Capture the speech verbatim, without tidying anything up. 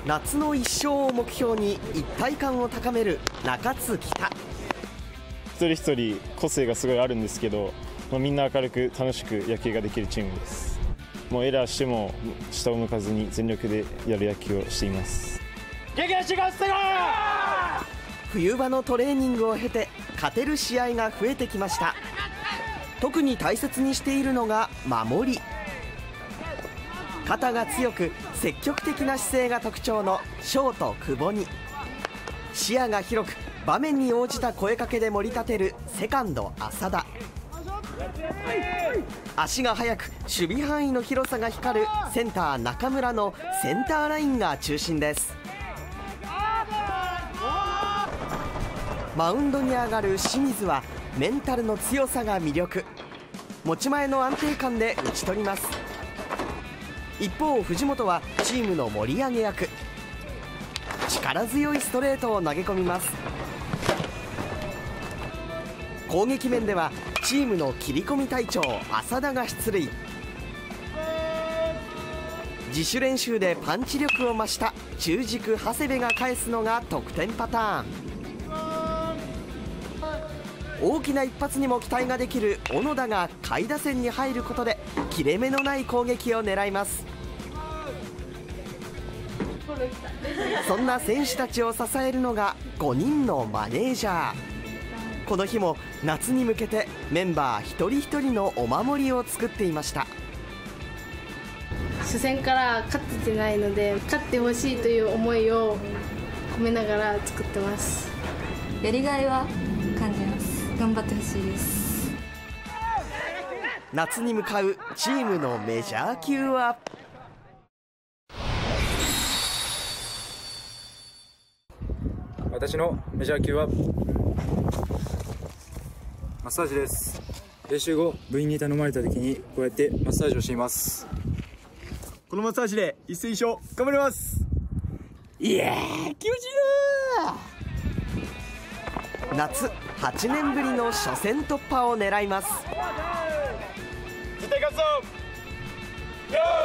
夏の一勝を目標に一体感を高める中津北。 一人一人個性がすごいあるんですけど、まあ、みんな明るく楽しく野球ができるチームです。もうエラーしても下を向かずに全力でやる野球をしています。 冬場のトレーニングを経て勝てる試合が増えてきました。特に大切にしているのが守り。肩が強く積極的な姿勢が特徴のショート久保に、視野が広く場面に応じた声かけで盛り立てるセカンド浅田。足が速く守備範囲の広さが光るセンター中村のセンターラインが中心です。マウンドに上がる清水はメンタルの強さが魅力。持ち前の安定感で打ち取ります。一方藤本はチームの盛り上げ役。力強いストレートを投げ込みます。攻撃面ではチームの切り込み隊長浅田が出塁。自主練習でパンチ力を増した中軸長谷部が返すのが得点パターン。大きな一発にも期待ができる小野田が下位打線に入ることで切れ目のない攻撃を狙います。そんな選手たちを支えるのがごにんのマネージャー。この日も夏に向けてメンバー一人一人のお守りを作っていました。 初戦から勝ててないので勝ってほしいという思いを込めながら作ってます。 やりがいは感じます。頑張ってほしいです。 夏に向かうチームのメジャー級は私のメジャー級はマッサージです。練習後部員に頼まれた時にこうやってマッサージをしています。このマッサージで一戦一勝頑張ります。 いやー気持ちいいな。夏はちねんぶりの初戦突破を狙います。 絶対勝つぞ。